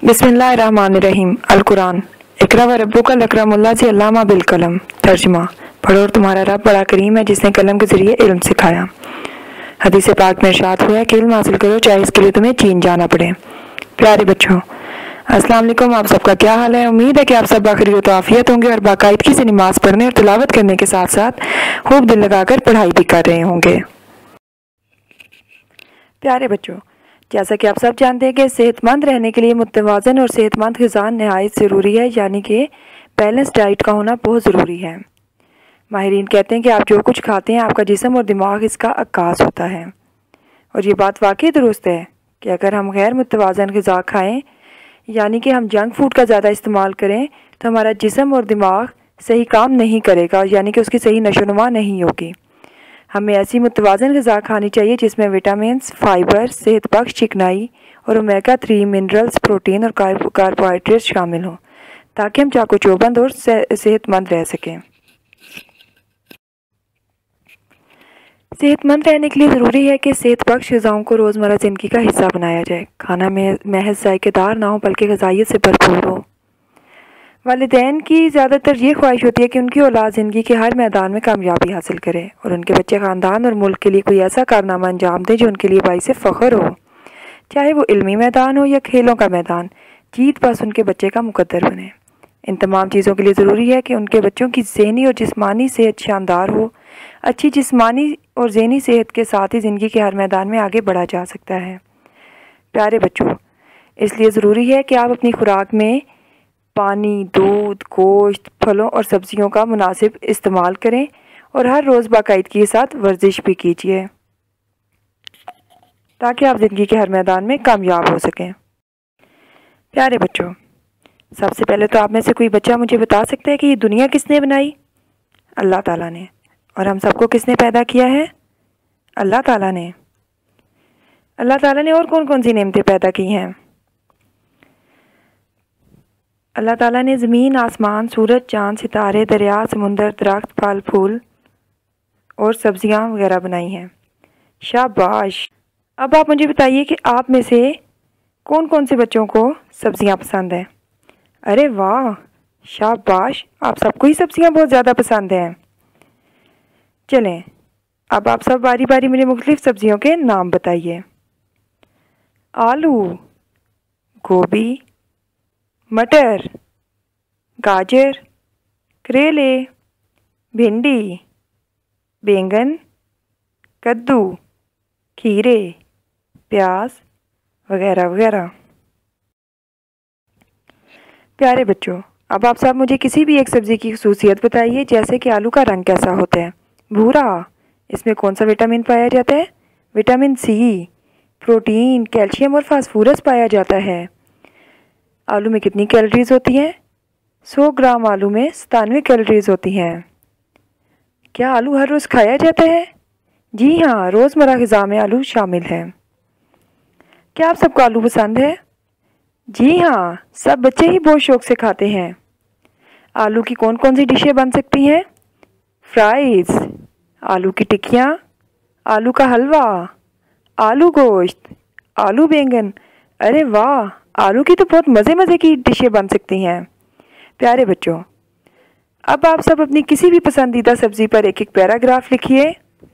बिस्मिल्लाहिर्रहमानिर्रहीम। अल कुरान इकरा व रब्बुकल अकरमुल्लाह से अल्लामा बिल कलम। तर्जुमा, पढ़ो और तुम्हारा रब बड़ा करीम है जिसने कलम के ज़रिए इल्म सिखाया। हदीस पाक में इरशाद हुआ है कि इल्म हासिल करो चाहे इसके लिए तुम्हें चीन जाना पड़े। प्यारे बच्चों, अस्सलाम वालेकुम। आप सबका क्या हाल है? उम्मीद है कि आप सब बाखैरियत व आफियत होंगे और बाकायदगी से नमाज पढ़ने और तिलावत करने के साथ साथ खूब दिल लगाकर पढ़ाई भी कर रहे होंगे। प्यारे बच्चों, जैसा कि आप सब जानते हैं कि सेहतमंद रहने के लिए मुतवाज़न और सेहतमंद ग़िज़ा नहायत ज़रूरी है, यानी कि बैलेंस डाइट का होना बहुत ज़रूरी है। माहिरीन कहते हैं कि आप जो कुछ खाते हैं आपका जिस्म और दिमाग इसका अक्कास होता है। और ये बात वाकई दुरुस्त है कि अगर हम गैर मुतवाज़न ग़िज़ा खाएं, यानी कि हम जंक फूड का ज़्यादा इस्तेमाल करें, तो हमारा जिस्म और दिमाग सही काम नहीं करेगा, यानी कि उसकी सही नशोनुमा नहीं होगी। हमें ऐसी मुतवाज़न ग़िज़ा खानी चाहिए जिसमें विटामिन्स, फाइबर, सेहत बख्श चिकनाई और ओमेगा 3 मिनरल्स, प्रोटीन और कार्बोहाइड्रेट्स शामिल हों, ताकि हम चाको चौबंद और सेहतमंद रह सकें। सेहतमंद रहने के लिए ज़रूरी है कि सेहत बख्श ग़िज़ाओं को रोज़मर्रा ज़िंदगी का हिस्सा बनाया जाए। खाना में महज ज़ायकेदार ना हो बल्कि ग़िज़ाइयत से भरपूर हो। वालिदैन की ज़्यादातर ये ख्वाहिश होती है कि उनकी औलाद ज़िंदगी के हर मैदान में कामयाबी हासिल करे और उनके बच्चे ख़ानदान और मुल्क के लिए कोई ऐसा कारनामा अंजाम दें जो उनके लिए बाइस फ़ख्र हो, चाहे वो इल्मी मैदान हो या खेलों का मैदान। जीत बस उनके बच्चे का मुकद्दर बने। इन तमाम चीज़ों के लिए ज़रूरी है कि उनके बच्चों की ज़हनी और जिस्मानी सेहत शानदार हो। अच्छी जिस्मानी और ज़हनी सेहत के साथ ही ज़िंदगी के हर मैदान में आगे बढ़ा जा सकता है। प्यारे बच्चों, इसलिए ज़रूरी है कि आप अपनी खुराक में पानी, दूध, गोश्त, फलों और सब्जियों का मुनासिब इस्तेमाल करें और हर रोज़ बाकायदगी के साथ वर्जिश भी कीजिए, ताकि आप ज़िंदगी के हर मैदान में कामयाब हो सकें। प्यारे बच्चों, सबसे पहले तो आप में से कोई बच्चा मुझे बता सकता है कि ये दुनिया किसने बनाई? अल्लाह ताला ने। और हम सबको किसने पैदा किया है? अल्लाह ताला ने। अल्लाह ताला ने और कौन कौन सी नेमतें पैदा की हैं? अल्लाह ताला ने ज़मीन, आसमान, सूरज, चाँद, सितारे, दरिया, समुंदर, दरख्त, फल फूल और सब्जियां वगैरह बनाई हैं। शाबाश। अब आप मुझे बताइए कि आप में से कौन कौन से बच्चों को सब्जियां पसंद हैं? अरे वाह, शाबाश, आप सबको ही सब्जियां बहुत ज़्यादा पसंद हैं। चलें, अब आप सब बारी बारी मुझे मुख्तलिफ सब्जियों के नाम बताइए। आलू, गोभी, मटर, गाजर, करेले, भिंडी, बैंगन, कद्दू, खीरे, प्याज वगैरह वगैरह। प्यारे बच्चों, अब आप सब मुझे किसी भी एक सब्ज़ी की खसूसियत बताइए, जैसे कि आलू का रंग कैसा होता है? भूरा। इसमें कौन सा विटामिन पाया जाता है? Vitamin C. प्रोटीन, कैल्शियम और फास्फोरस पाया जाता है। आलू में कितनी कैलोरीज़ होती हैं? 100 ग्राम आलू में 97 कैलोरीज़ होती हैं। क्या आलू हर रोज़ खाया जाता है? जी हाँ, रोज़मर्रा ग़िज़ा में आलू शामिल है। क्या आप सबको आलू पसंद है? जी हाँ, सब बच्चे ही बहुत शौक़ से खाते हैं। आलू की कौन कौन सी डिशें बन सकती हैं? फ्राइज़, आलू की टिक्कियाँ, आलू का हलवा, आलू गोश्त, आलू बैंगन। अरे वाह, आलू की तो बहुत मज़े की डिशें बन सकती हैं। प्यारे बच्चों, अब आप सब अपनी किसी भी पसंदीदा सब्ज़ी पर एक एक पैराग्राफ लिखिए।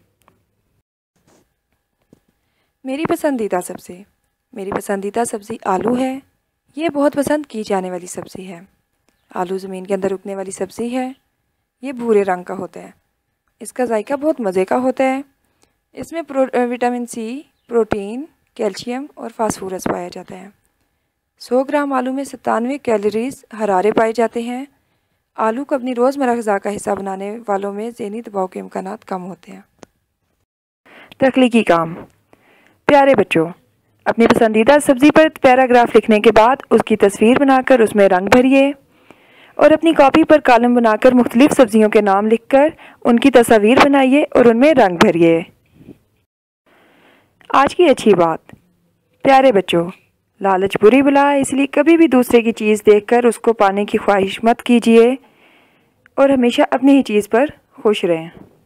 मेरी पसंदीदा सब्ज़ी आलू है। ये बहुत पसंद की जाने वाली सब्ज़ी है। आलू ज़मीन के अंदर उगने वाली सब्ज़ी है। ये भूरे रंग का होता है। इसका जायका बहुत मज़े का होता है। इसमें विटामिन सी, प्रोटीन, कैल्शियम और फास्फोरस पाया जाता है। 100 ग्राम आलू में 97 कैलोरीज़ हरारे पाए जाते हैं। आलू को अपनी रोज़मर्रा ग़िज़ा का हिस्सा बनाने वालों में ज़हनी दबाव के इम्कानात कम होते हैं। तख्लीकी काम। प्यारे बच्चों, अपनी पसंदीदा सब्ज़ी पर पैराग्राफ लिखने के बाद उसकी तस्वीर बनाकर उसमें रंग भरिए और अपनी कॉपी पर कॉलम बनाकर मुख्तलिफ सब्ज़ियों के नाम लिखकर उनकी तस्वीर बनाइए और उनमें रंग भरिए। आज की अच्छी बात। प्यारे बच्चों, लालच बुरी बला है, इसलिए कभी भी दूसरे की चीज़ देखकर उसको पाने की ख्वाहिश मत कीजिए और हमेशा अपनी ही चीज़ पर खुश रहें।